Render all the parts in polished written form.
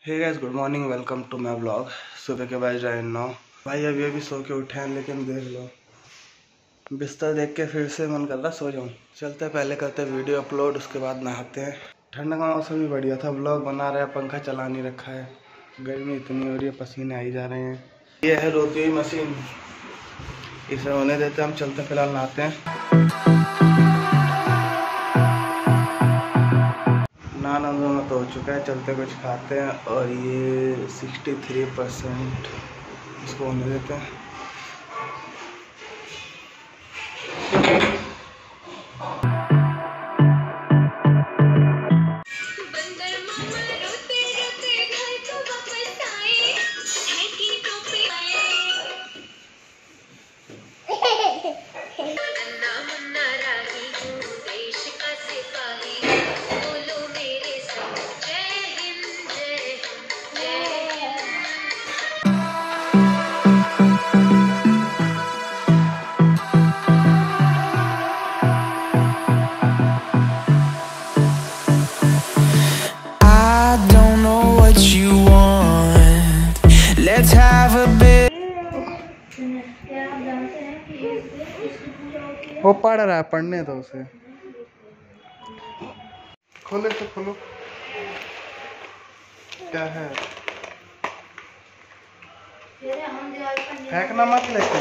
Hey guys, good morning, welcome to my blog. सुबह के बज रहे हैं 9। भाई अभी अभी सो के उठे हैं, लेकिन देख लो बिस्तर देख के फिर से मन कर रहा सो जाऊँ। चलते पहले करते वीडियो अपलोड, उसके बाद नहाते हैं। ठंड का मौसम भी बढ़िया था, ब्लॉग बना रहे हैं, पंखा चला नहीं रखा है। गर्मी इतनी हो रही है, पसीने आ ही जा रहे हैं। ये है रोती हुई मशीन, इसे होने देते हम। चलते फिलहाल नहाते हैं। नाना दोनों तो हो चुका है, चलते कुछ खाते हैं। और ये 63% इसको होने देते हैं। Let's have a bit. वो पढ़ रहा है, पढ़ने दो उसे। खोले तो खोलो। क्या है? फेंकना मत लेके।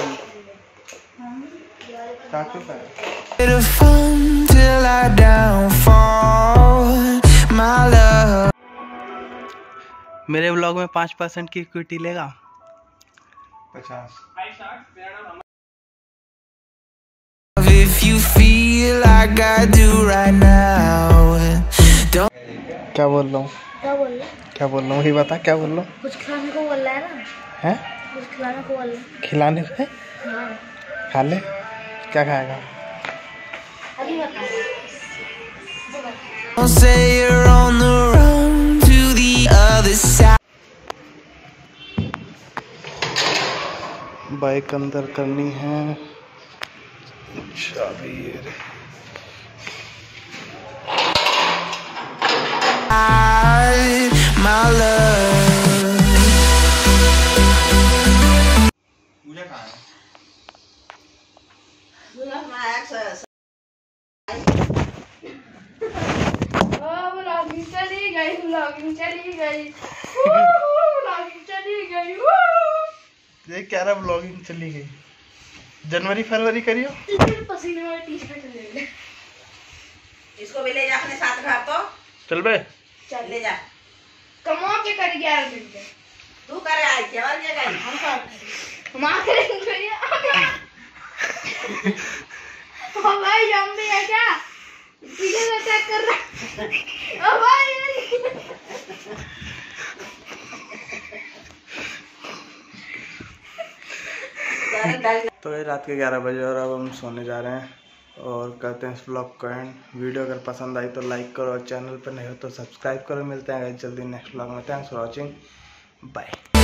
चाकू का Bit of fun till I downfall, my love. मेरे ब्लॉग में 5% की इक्विटी लेगा। 50। If you feel like I do right now, don't. क्या बोल रहा हूँ? क्या बोल रहा हूँ? वही बता, क्या बोल रहा हूँ? कुछ खिलाने को बोल रहा है ना? है? कुछ खिलाने को बोल रहा है। खिलाने को है? हाँ। खा ले। क्या खाएगा? अभी बता। Don't say you're on the run to the other side. Bike अंदर करनी है। चाबी ये रे। My love. मुझे कहाँ है? व्लॉगिंग चली गई, व्लॉगिंग चली गई, व्लॉगिंग चली गई। ये क्या रहा, ब्लॉगिंग चली गई। जनवरी फरवरी करियो। पसीने वाली टी-शर्ट ले ले। इसको भी ले जा अपने साथ घर। तो चल बे। चल ले जा। कमा के कर 11 दिन के। तू करे आई क्या और ये गई हम कर। मां करेंगे। ओ भाई जम्बी है क्या? पीछे से अटैक कर रहा। ओ भाई तो ये रात के 11 बजे और अब हम सोने जा रहे हैं। और करते हैं इस ब्लॉग को एंड। वीडियो अगर पसंद आई तो लाइक करो, और चैनल पर नहीं हो तो सब्सक्राइब करो। मिलते हैं जल्दी नेक्स्ट ब्लॉग में। Thanks for watching, bye.